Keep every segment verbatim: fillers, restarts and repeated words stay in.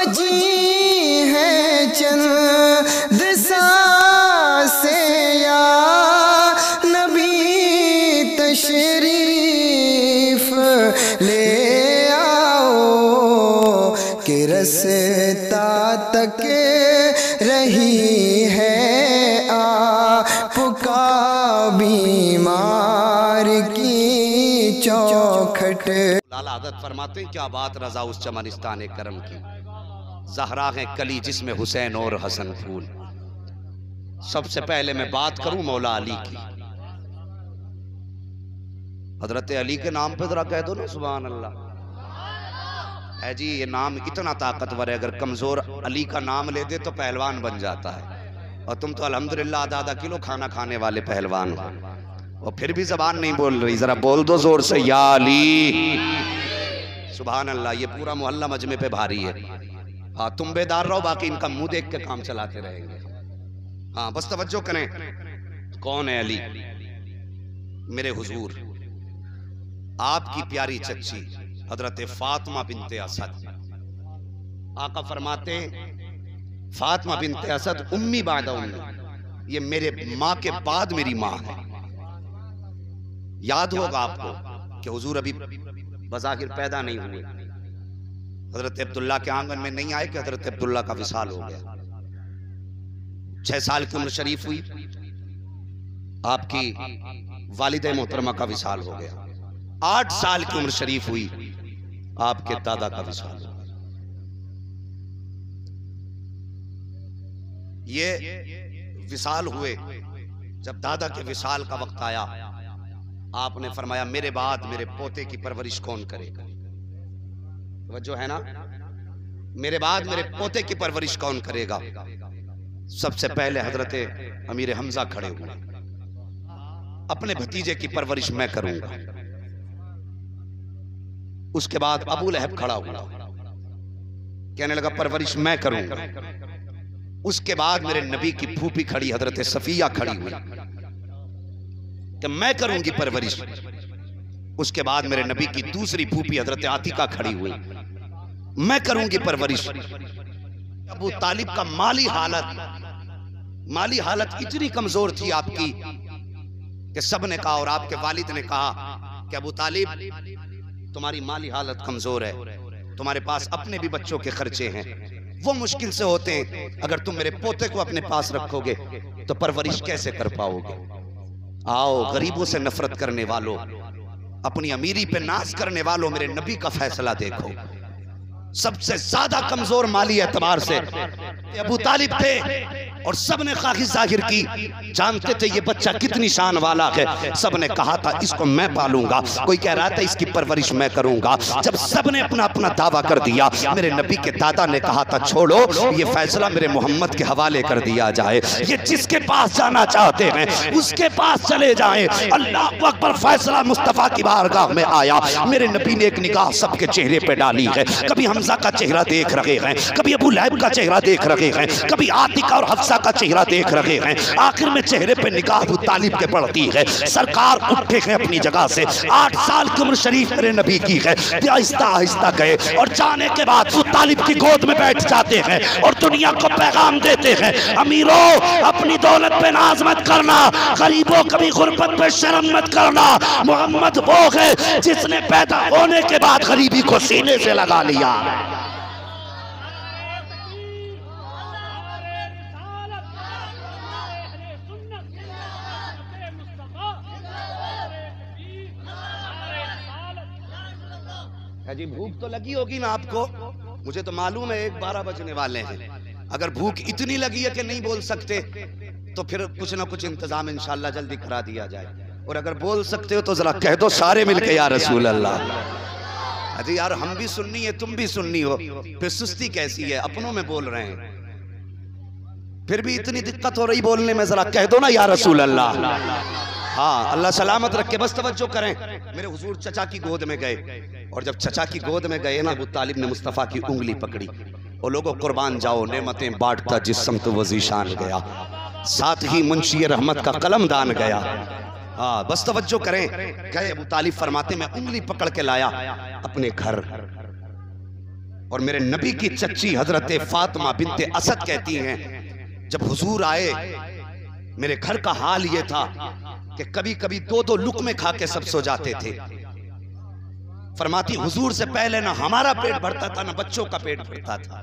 बची है चंद सांसें या नबी तशरीफ ले आओ कि रस्ता तक रही है आपका बीमार की चौखट। लाला आदत फरमाते हैं क्या बात रजा उस चमनिस्तान करम की, ज़हरा है कली जिसमें हुसैन और हसन फूल। सबसे पहले मैं बात करूं मौला अली की। हजरत अली के नाम पे जरा कह दो ना सुभान अल्लाह। है जी, ये नाम इतना ताकतवर है, अगर कमजोर अली का नाम ले दे तो पहलवान बन जाता है, और तुम तो अल्हम्दुलिल्लाह आधा आधा किलो खाना खाने वाले पहलवान हो, और फिर भी जबान नहीं बोल रही। जरा बोल दो जोर से या अली सुभान अल्लाह। ये पूरा मोहल्ला मजमे पे भारी है। हाँ तुम बेदार रहो, बाकी इनका मुंह देख के काम चलाते रहेंगे। हाँ बस तवज्जो करें। कौन है अली? मेरे हुजूर आपकी प्यारी चच्ची हजरत फातिमा बिनते असद। आका फरमाते फातिमा बिनते असद उम्मी बाद उम्मी, ये मेरे माँ के बाद मेरी माँ है। याद होगा आपको कि हुजूर अभी बज़ाहिर पैदा नहीं हुए, हजरत अब्दुल्ला के आंगन में नहीं आए कि हजरत अब्दुल्ला का विसाल हो गया। छह साल की उम्र शरीफ हुई, आपकी वालिदा मोहतरमा का विसाल हो गया। आठ साल की उम्र शरीफ हुई, आपके दादा का विसाल हो गया। ये विसाल हुए, जब दादा के विसाल का वक्त आया, आपने फरमाया मेरे बाद मेरे पोते की परवरिश कौन करेगा? वजह है ना, मेरे बाद मेरे पोते की परवरिश कौन करेगा? सबसे पहले हजरत अमीर हमजा खड़े हुए, अपने भतीजे की परवरिश मैं करूंगा। उसके बाद अबू लहब खड़ा हुआ, कहने लगा परवरिश मैं करूंगा। उसके बाद मेरे नबी की फूफी खड़ी हजरत सफिया खड़ी हुई कि मैं करूंगी परवरिश। उसके बाद मेरे नबी की दूसरी फूफी हजरत आतिका खड़ी हुई, मैं करूंगी परवरिश। अबू तालिब का माली हालत माली हालत इतनी कमजोर थी आपकी कि सबने कहा, और आपके वालिद ने कहा कि अबू तालिब तुम्हारी माली हालत कमजोर है, तुम्हारे पास अपने भी बच्चों के खर्चे हैं, वो मुश्किल से होते हैं, अगर तुम मेरे पोते को अपने पास रखोगे तो परवरिश कैसे कर पाओगे? आओ गरीबों से नफरत करने वालों, अपनी अमीरी पे नाज करने वालों, मेरे नबी का फैसला देखो। सबसे ज्यादा कमजोर माली एतबार से अबू तालिब थे, और सबने ख्वाहिश जाहिर की, जानते थे ये बच्चा कितनी शान वाला है। सबने कहा था इसको मैं पालूंगा, कोई कह रहा था इसकी परवरिश मैं करूंगा। जब सबने अपना अपना दावा कर दिया, मेरे नबी के दादा ने कहा था छोड़ो, ये फैसला मेरे मोहम्मद के हवाले कर दिया जाए, ये जिसके पास जाना चाहते हैं उसके पास चले जाएं। अल्लाह अकबर, फैसला मुस्तफा की बारगाह में आया। मेरे नबी ने एक निगाह सबके चेहरे पे डाली है, कभी हमजा का चेहरा देख रहे हैं, कभी अबू लहब का चेहरा देख रहे हैं, कभी आतिका और हफ्सा का चेहरा देख रहे हैं। आखिर में चेहरे पे निगाह अबू तालिब के पड़ती है। सरकार उठे हैं अपनी जगह से, आठ साल की उम्र शरीफ मेरे नबी की है। आहिस्ता आहिस्ता गए और जाने के बाद अबू तालिब की गोद में बैठ जाते हैं और दुनिया को पैगाम देते हैं, अमीरों अपनी दौलत पे नाज मत करना, गरीबों कभी गुर्बत पे शर्म मत करना। मोहम्मद वो है जिसने पैदा होने के बाद गरीबी को सीने से लगा लिया। जी भूख तो लगी होगी ना आपको, मुझे तो मालूम है एक बारह बजने वाले हैं। अगर भूख इतनी लगी है कि नहीं बोल सकते तो फिर कुछ ना कुछ इंतजाम इंशाल्लाह जल्दी करा दिया जाए, और अगर बोल सकते हो तो जरा कह दो सारे मिलके या रसूल अल्लाह। अरे यार हम भी सुन्नी है तुम भी सुन्नी हो, फिर सुस्ती कैसी है? अपनों में बोल रहे हैं, फिर भी इतनी दिक्कत हो रही बोलने में, जरा कह दो ना या रसूल अल्लाह। हाँ अल्लाह सलामत रखे। बस तवज्जो करें, मेरे हुजूर चचा की गोद में गए, और जब चचा की गोद में गए ना, अबू तालिब ने मुस्तफ़ा की उंगली पकड़ी और लोगों कुर्बान जाओ, नेमतें बांटता जिस्म तो वजीशान गया, साथ ही मुंशी रहमत का कलम दान गया। हाँ बस तवज्जो करें, गए अबू तालिब फरमाते मैं उंगली पकड़ के लाया अपने घर, और मेरे नबी की चच्ची हजरत फातिमा बिनते असद कहती हैं, जब हुजूर आए मेरे घर का हाल ये था कि कभी कभी दो दो लुक़मे खा के सब सो जाते थे। फरमाती हुजूर से पहले ना हमारा पेट भरता था ना बच्चों का पेट भरता था।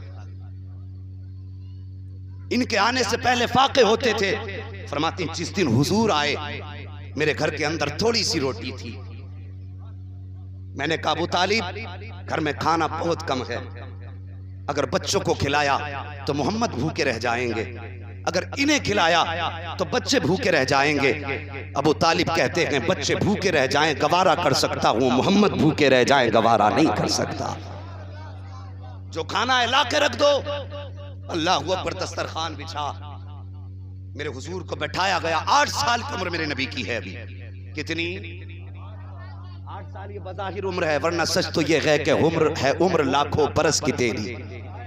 इनके आने से पहले फाके होते थे। फरमाती जिस दिन हुजूर आए मेरे घर के अंदर थोड़ी सी रोटी थी। मैंने कहा अबू तालिब घर में खाना बहुत कम है, अगर बच्चों को खिलाया तो मोहम्मद भूखे रह जाएंगे, अगर इन्हें खिलाया तो बच्चे भूखे रह जाएंगे। अबू तालिब कहते हैं बच्चे भूखे रह जाएं गवारा कर सकता हूं, मोहम्मद भूखे रह जाएं गवारा नहीं कर सकता। जो खाना है ला के रख दो। अल्लाह अकबर, दस्तरखान बिछा मेरे हुजूर को बैठाया गया। आठ साल की उम्र मेरे नबी की है अभी। कितनी? आठ साल। ये बज़ाहिर उम्र है, वरना सच तो ये है कि उम्र है उम्र लाखों बरस की तेरी,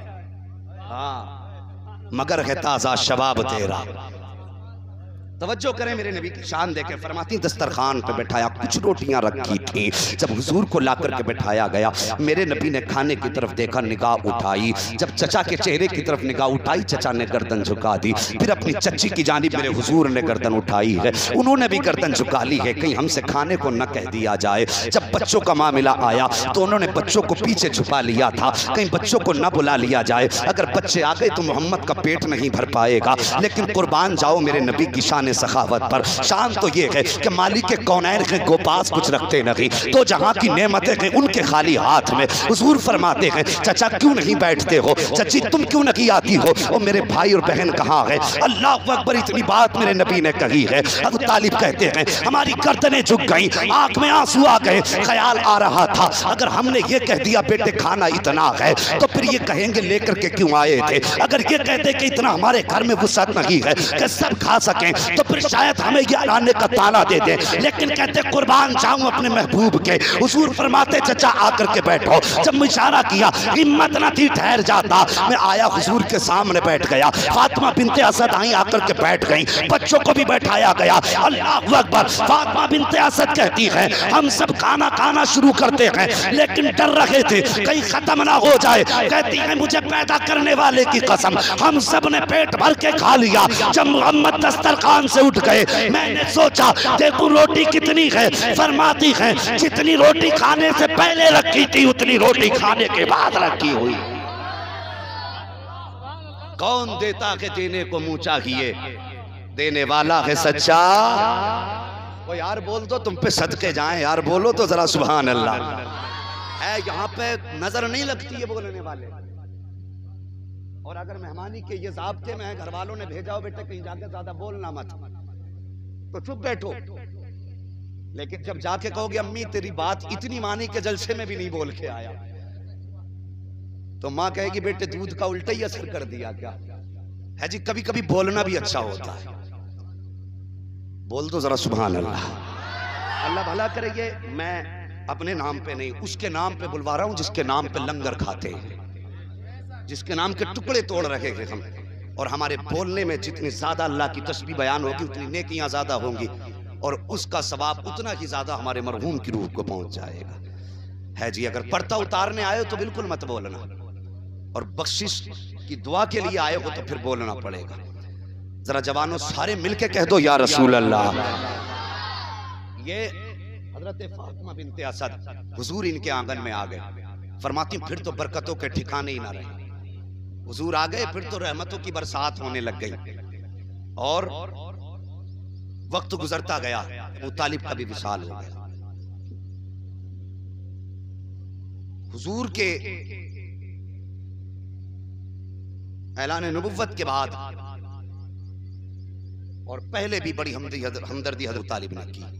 हाँ मगर है ताजा शबाब तेरा। तवज्जो करें मेरे नबी की शान देखें। फरमाती दस्तरखान पे बैठाया, कुछ रोटियां रखी थी। जब हुजूर को ला करके बैठाया गया, मेरे नबी ने खाने की तरफ देखा, निगाह उठाई। जब चचा के चेहरे की तरफ निगाह उठाई, चचा ने गर्दन झुका दी। फिर अपनी चच्ची की जानिब मेरे हुजूर ने गर्दन उठाई है, उन्होंने भी गर्दन झुका ली है, कहीं हमसे खाने को न कह दिया जाए। जब बच्चों का मामला आया तो उन्होंने बच्चों को पीछे छुपा लिया था, कहीं बच्चों को न बुला लिया जाए। अगर बच्चे आ गए तो मोहम्मद का पेट नहीं भर पाएगा। लेकिन कुर्बान जाओ मेरे नबी की शान सखावत पर। शान तो ये है कि मालिक के कौनैन के गोपास कुछ रखते नहीं, तो जहां की नेमतें हैं उनके खाली हाथ में। हुजूर फरमाते हैं चचा क्यों नहीं बैठते हो, चची तुम क्यों नहीं आती हो, और मेरे भाई और बहन कहाँ है। अल्लाह अकबर, इतनी बात मेरे नबी ने कही है। अबू तालिब कहते हैं हमारी गर्दनें झुक गई, आंख में आंसू आ गए। ख्याल आ रहा था अगर हमने ये कह दिया बेटे खाना इतना है तो फिर ये कहेंगे लेकर के क्यों आए थे। अगर ये कहते कि इतना हमारे घर में वुसअत नहीं है कि सब खा सकें तो फिर शायद हमें ये आने का ताना दे दे। लेकिन कहते कुर्बान जाऊं अपने महबूब के। हुजूर फरमाते चचा आकर के बैठो। जब मैं इशारा किया हिम्मत न थी ठहर जाता, मैं आया हुजूर के सामने बैठ गया। फातिमा बिनते असद आई आकर के बैठ गई, बच्चों को भी बैठाया गया। अल्लाहु अकबर। फातिमा बिनते असद कहती है हम सब खाना खाना शुरू करते हैं लेकिन डर रहे थे कहीं खत्म ना हो जाए। कहती है मुझे पैदा करने वाले की कसम हम सब ने पेट भर के खा लिया। जब मोहम्मद दस्तरखान से उठ गए मैंने सोचा देखो रोटी कितनी है। फरमाती है जितनी रोटी खाने से पहले रखी थी उतनी रोटी खाने के बाद रखी हुई। कौन देता के देने को मुंह चाहिए, देने वाला है सच्चा। वो यार बोल दो तुम पे सदके जाएं यार, बोलो तो जरा सुभान अल्लाह। है यहाँ पे नजर नहीं लगती है बोलने वाले। और अगर मेहमानी के ये ज़ाब्ते में है, घर वालों ने भेजा हो बेटे कहीं जाके ज्यादा बोलना मत, तो चुप बैठो। लेकिन जब जाके कहोगे अम्मी तेरी बात इतनी मानी के जलसे में भी नहीं बोल के आया, तो माँ कहेगी बेटे दूध का उल्टा ही असर कर दिया क्या है जी। कभी कभी बोलना भी अच्छा होता है, बोल दो जरा सुभान अल्लाह। अल्लाह भला करे। ये मैं अपने नाम पे नहीं उसके नाम पे बुलवा रहा हूं जिसके नाम पे लंगर खाते हैं, जिसके नाम के टुकड़े तोड़ रहे हैं हम। और हमारे बोलने में जितनी ज्यादा अल्लाह की तस्बीह बयान होगी उतनी नेकियां ज्यादा होंगी और उसका सवाब उतना ही ज्यादा हमारे मरहूम की रूह को पहुंच जाएगा। है जी। अगर पर्दा उतारने आए हो तो बिल्कुल मत बोलना, और बख्शिश की दुआ के लिए आए हो तो फिर बोलना पड़ेगा। जरा जवानों सारे मिलके कह दो या रसूल अल्लाह। ये हजरत फातिमा बिनते असद हुजूर इनके आंगन में आ गए। फरमाती फिर तो बरकतों के ठिकाने ही ना रहे। हुजूर आ गए फिर तो रहमतों की बरसात होने लग गई। और वक्त गुजरता गया, अबू तालिब का भी विसाल हो गया। हुजूर के ऐलान नबुव्वत के बाद और पहले भी बड़ी हमदर्दी हज़रत तालिब ने की।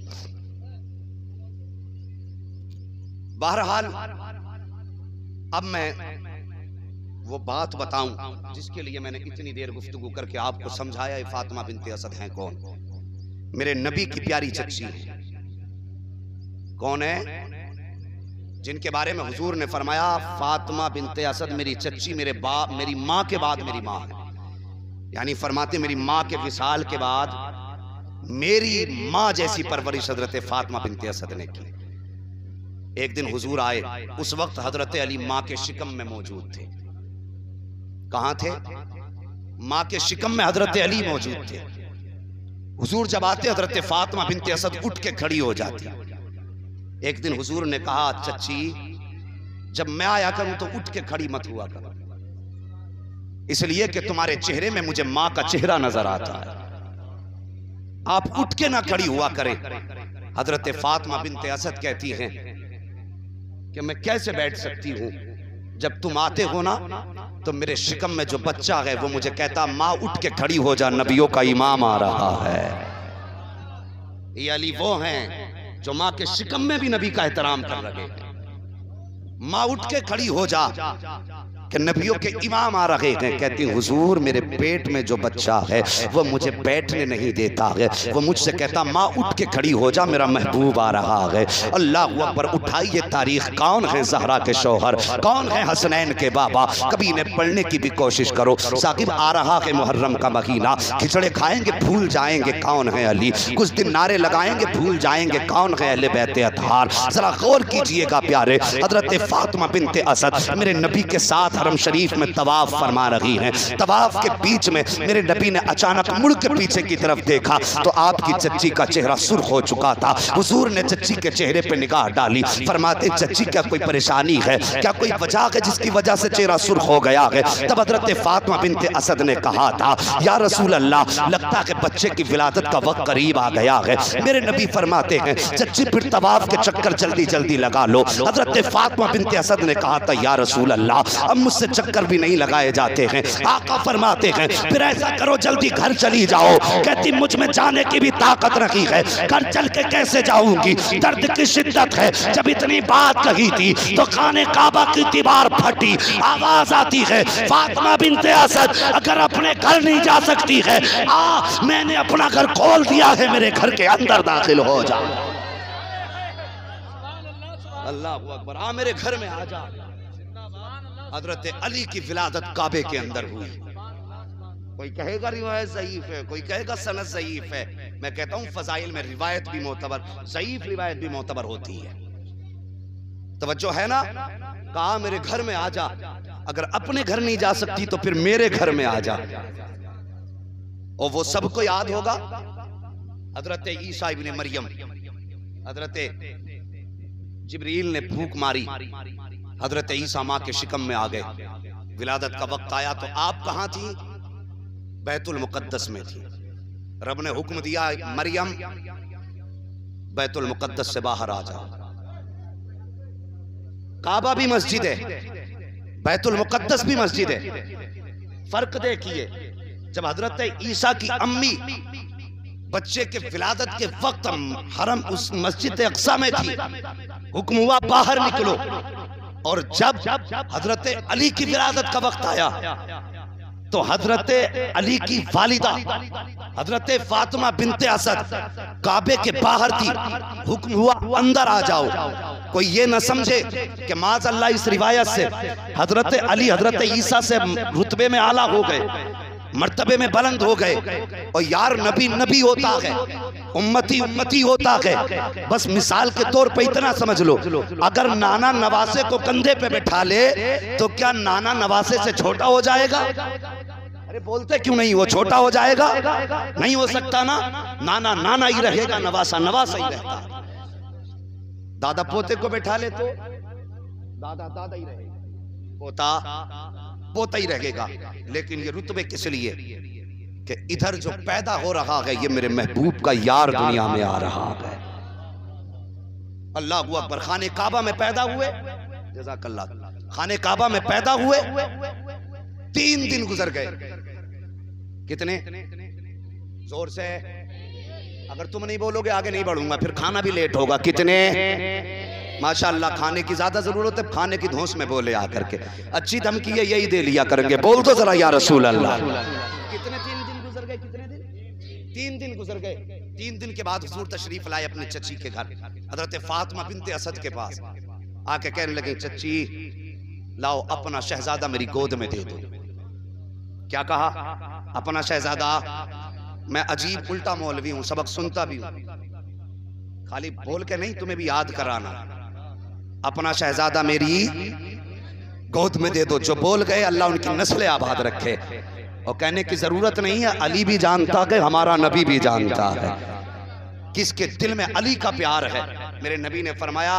बहरहाल अब मैं वो बात बताऊं जिसके लिए मैंने इतनी देर गुफ्तगू करके आपको समझाया फातिमा बिनते असद हैं कौन। मेरे नबी की प्यारी चच्ची है। कौन है? जिनके बारे में हुजूर ने फरमाया फातिमा बिनते असद मेरी चच्ची, मेरे बाप मेरी माँ के बाद मेरी माँ है। यानी फरमाते मेरी माँ के विसाल के बाद मेरी माँ जैसी परवरिश हजरत फातिमा बिनते असद ने की। एक दिन हुजूर आए, उस वक्त हजरत अली माँ के शिकम में मौजूद थे। कहां थे? माँ के शिकम में हजरत अली मौजूद थे। हुजूर जब आते हजरत फातिमा बिनते असद उठ के खड़ी हो जाती। एक दिन हुजूर ने कहा, चच्ची जब मैं आया करूं तो उठ के खड़ी मत हुआ करो, इसलिए कि तुम्हारे चेहरे में मुझे माँ का चेहरा नजर आता है, आप उठ के ना खड़ी हुआ करें। हजरत फातिमा बिनते असद कहती हैं कि मैं कैसे बैठ सकती हूं, जब तुम आते हो ना तो मेरे शिकम में जो बच्चा है वो मुझे कहता, माँ उठ के खड़ी हो जा, नबियों का इमाम आ रहा है। ये अली वो हैं जो माँ के शिकम में भी नबी का एहतराम कर रहे हैं। माँ उठ के खड़ी हो जा कि नबियों के इमाम आ रहे हैं। कहती हुजूर मेरे पेट में जो बच्चा है वो मुझे बैठने नहीं देता है, वो मुझसे कहता माँ उठ के खड़ी हो जा, मेरा महबूब आ रहा है। अल्लाह अकबर। उठाइए तारीख, कौन है ज़हरा के शौहर, कौन है हसनैन के बाबा, कभी इन्हें पढ़ने की भी कोशिश करो। साकिब आ रहा है मुहर्रम का महीना, खिचड़े खाएंगे भूल जाएंगे कौन है अली, कुछ दिन नारे लगाएंगे भूल जाएंगे कौन है अहले बैत अतहार। जरा गौर कीजिएगा प्यारे, हजरत फातिमा बिनते असद मेरे नबी के साथ हरम शरीफ में तवाफ फरमा रही हैं। तवाफ के बीच में मेरे नबी ने अचानक मुड़ के पीछे की तरफ देखा तो आपकी चच्ची का चेहरा सुर्ख हो चुका था। हुजूर ने चच्ची के चेहरे पे निगाह डाली, फरमाते चच्ची क्या कोई परेशानी है, क्या कोई वजह है जिसकी वजह से चेहरा सुर्ख हो गया है। तब हजरत फातिमा बिनते असद ने कहा था, या रसूल अल्लाह लगता है बच्चे की विलादत का वक्त करीब आ गया है। मेरे नबी फरमाते हैं चच्ची फिर तवाफ के चक्कर जल्दी जल्दी लगा लो। हजरत फातिमा बिनते असद ने कहा था, या रसूल अल्लाह अब मुझसे चक्कर भी नहीं लगाए जाते हैं। आका फरमाते हैं फिर ऐसा करो जल्दी घर चली जाओ। कहती मुझ में जाने की भी ताकत रखी है, घर चल के कैसे जाऊंगी, दर्द की शिद्दत है। जब इतनी बात कही थी तो खाने काबा की दीवार फटी, आवाज आती है फातिमा बिनते असद अगर अपने घर नहीं जा सकती है आ, मैंने अपना घर खोल दिया है, मेरे घर के अंदर दाखिल हो जा। अल्लाह अकबर। आ मेरे घर में आ जा। हजरत अली की विलादत काबे के अंदर हुई। कोई कहेगा रिवायत ज़ईफ है, कोई कहेगा सनद ज़ईफ है। मैं कहता हूं फजाइल में रिवायत भी मोतबर, ज़ईफ रिवायत भी मोतबर होती है। तवज्जो है ना? कहा मेरे घर में आ जा, अगर अपने घर नहीं जा सकती तो फिर मेरे घर में आ जा। और वो सबको याद होगा हजरत ईसा इब्ने मरियम, हजरत जिब्रील ने फूंक मारी, हजरत ईसा माँ के शिकम में आ गए। विलादत का वक्त आया तो आप कहाँ थी? बैतुल मुकद्दस में थी। रब ने हुक्म दिया मरियम बैतुल मुकद्दस से बाहर आ जाओ। काबा भी मस्जिद है, बैतुल मुकद्दस भी मस्जिद है। फर्क देखिए, जब हजरत ईसा की अम्मी बच्चे के विलादत के वक्त हरम उस मस्जिद अक्सा में थी, हुक्म हुआ बाहर निकलो। और जब हजरत अली की विलादत का वक्त आया तो हजरत अली की वालिदा हजरत फातिमा बिनते असद काबे के बाहर थी, हुक्म हुआ अंदर आ जाओ। कोई ये न समझे कि माज़ अल्लाह इस रिवायत से हजरत अली हजरत ईसा से रुतबे में आला हो गए, मर्तबे में बुलंद हो गए। और यार नबी नबी होता है, उम्मती उम्मती होता है। बस मिसाल के तौर पे इतना समझ लो, अगर नाना नवासे को कंधे पे बैठा ले तो क्या नाना नवासे से छोटा हो जाएगा? अरे बोलते क्यों नहीं, वो छोटा हो जाएगा? नहीं हो सकता ना। नाना नाना ही रहेगा, नवासा नवासा ही रहता। दादा पोते को बैठा ले तो दादा दादा ही रहेगा, पोता पोता ही रहेगा। लेकिन ये रुतबे किस लिए कि इधर जो पैदा हो रहा है ये मेरे महबूब का यार दुनिया में आ रहा है। अल्लाह अकबर। खाने काबा में पैदा हुए, जज़ाकल्लाह, खाने काबा में पैदा हुए, तीन दिन गुजर गए। कितने? जोर से, अगर तुम नहीं बोलोगे आगे नहीं बढ़ूंगा, फिर खाना भी लेट होगा। कितने? माशाअल्लाह, खाने की ज्यादा जरूरत है, खाने की धौंस में बोले आकर के। अच्छी धमकी है यही दे लिया करेंगे। बोल तो जरा या रसूल अल्लाह। कितने तीन दिन गुजर गए? कितने दिन? तीन दिन गुजर गए। तीन दिन के बाद हुजूर तशरीफ लाए अपने चची के घर, हजरत फातिमा बिनते असद के पास। आके कहने लगे चची लाओ अपना शहजादा मेरी गोद में दे दो। क्या कहा? अपना शहजादा। मैं अजीब उल्टा मौलवी हूं, सबक सुनता भी हूं, खाली बोल के नहीं तुम्हें भी याद कराना। अपना शहजादा मेरी गोद में दे दो। जो बोल गए अल्लाह उनकी नस्लें आबाद रखे। और कहने की जरूरत नहीं है, अली भी जानता है, हमारा नबी भी जानता है किसके दिल में अली का प्यार है। मेरे नबी ने फरमाया,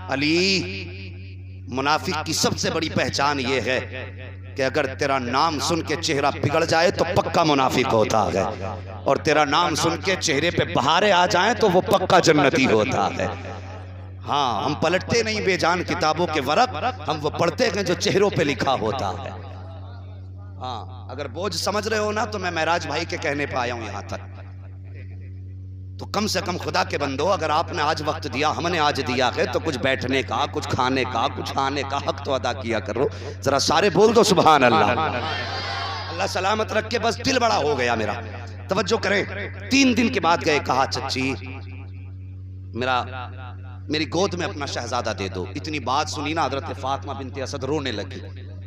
अली, मुनाफिक की सबसे बड़ी पहचान यह है कि अगर तेरा नाम सुन के चेहरा बिगड़ जाए तो पक्का मुनाफिक होता है, और तेरा नाम सुन के चेहरे पे बहारें आ जाएं तो वो पक्का जन्नती होता है। हाँ, हम पलटते नहीं बेजान किताबों के वरक, हम वो पढ़ते हैं जो चेहरों पे लिखा होता है। हाँ, अगर बोझ समझ रहे हो ना तो मैं महराज भाई के कहने पे आया हूं यहां तक। तो कम से कम खुदा के बंदो, अगर आपने आज वक्त दिया, हमने आज दिया है, तो कुछ बैठने का, कुछ खाने का, कुछ खाने का हक तो अदा किया करो। जरा सारे बोल दो सुभान अल्लाह। अल्लाह सलामत रख के। बस दिल बड़ा हो गया मेरा, तवज्जो करें। तीन दिन के बाद गए, कहा चच्ची मेरा मेरी गोद में अपना शहजादा दे दो। इतनी बात सुनी ना हजरत फातिमा बिनते असद रोने लगी।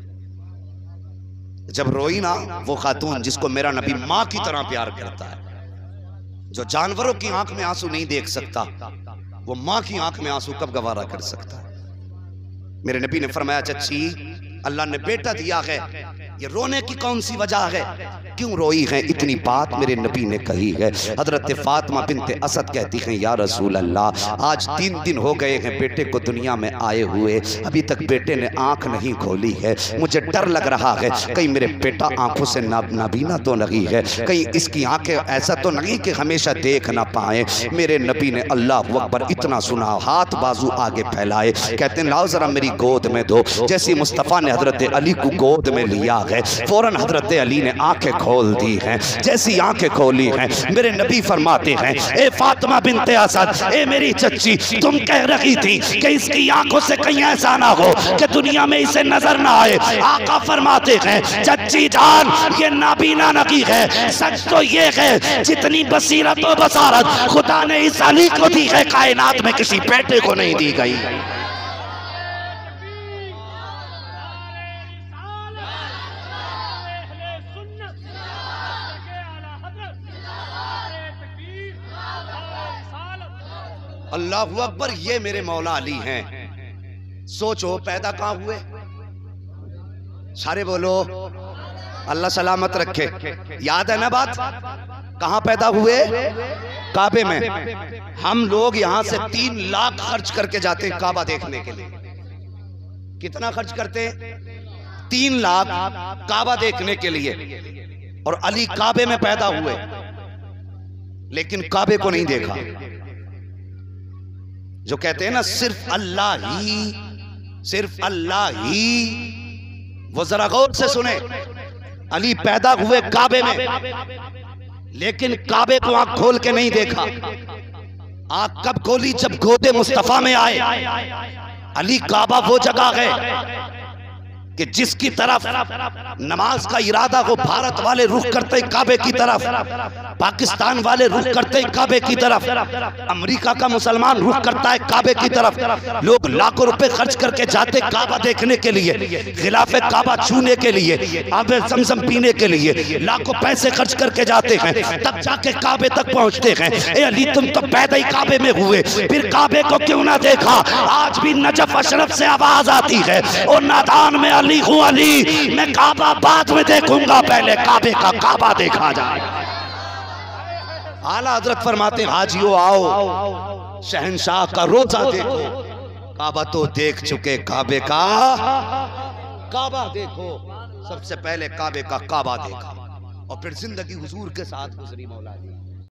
जब रोई ना वो खातून जिसको मेरा नबी माँ की तरह प्यार करता है, जो जानवरों की आंख में आंसू नहीं देख सकता, वो माँ की आंख में आंसू कब गवारा कर सकता है। मेरे नबी ने फरमाया, चच्ची अल्लाह ने बेटा दिया है, ये रोने की कौन सी वजह है, क्यों रोई है? इतनी बात मेरे नबी ने कही है। हजरत फातिमा बिनते असद कहती हैं, या रसूल अल्लाह, आज तीन दिन हो गए हैं बेटे को दुनिया में आए हुए, अभी तक बेटे ने आंख नहीं खोली है। मुझे डर लग रहा है कहीं मेरे बेटा आंखों से नाबीना तो नहीं है, कहीं इसकी आंखें ऐसा तो नहीं कि हमेशा देख ना पाए। मेरे नबी ने अल्लाह अकबर इतना सुना, हाथ बाजू आगे फैलाए, कहते हैं लाओ जरा मेरी गोद में दो। जैसी मुस्तफ़ा ने हजरत अली को गोद में लिया है, फौरन हजरत अली ने आंखें खोल दी हैं। जैसी आंखें खोली हैं, मेरे नबी फरमाते हैं, ए फातिमा बिनते असद, ए मेरी चच्ची, तुम कह रही थी कि इसकी आंखों से कहीं ऐसा ना हो कि दुनिया में इसे नजर ना आए। आका फरमाते हैं, चच्ची जान, ये नाबीना नहीं है, सच तो ये है जितनी बसीरत और बसारत खुदा ने इस अली को दी है, कायनात में किसी बेटे को नहीं दी गई। अल्लाहु अकबर, ये मेरे मौला अली हैं। सोचो पैदा कहाँ हुए? सारे बोलो अल्लाह सलामत रखे। याद है ना बात? कहाँ पैदा हुए? काबे में। हम लोग यहाँ से तीन लाख खर्च करके जाते हैं काबा देखने के लिए। कितना खर्च करते हैं? तीन लाख काबा देखने के लिए। और अली काबे में पैदा हुए, लेकिन काबे को नहीं देखा। जो कहते हैं ना सिर्फ अल्लाह ही, सिर्फ अल्लाह ही, वो जरा गौर से सुने। अली पैदा हुए काबे में, लेकिन काबे को आंख खोल के नहीं देखा। आंख कब खोली? जब गोदे मुस्तफा में आए। अली काबा वो जगह है कि जिसकी तरफ नमाज का इरादा हो, भारत वाले रुख करते हैं काबे की तरफ, पाकिस्तान वाले रुख करते हैं काबे की तरफ, अमेरिका का मुसलमान रुख करता है काबे की तरफ। लोग लाखों रुपए खर्च करके जाते काबा देखने के लिए, खिलाफे काबा छूने के लिए, आबे ज़मज़म पीने के लिए लाखों पैसे खर्च करके जाते हैं, तब जाके काबे तक पहुंचते हैं। ए अली, तुम तो पैदा ही काबे में हुए, फिर काबे को क्यों ना देखा? आज भी नजफ अशरफ से आवाज आती है, और नादान में अली हूँ अली, मैं काबा बाद में देखूंगा, पहले काबे का काबा देखा जाए। आला हजरत फरमाते हैं, हाजियो आओ शहंशाह का रोजा देखो, काबा तो देख चुके, काबे का काबा देखो। सबसे पहले काबे का काबा देखा, और फिर जिंदगी हुजूर के साथ गुजरी मौला जी।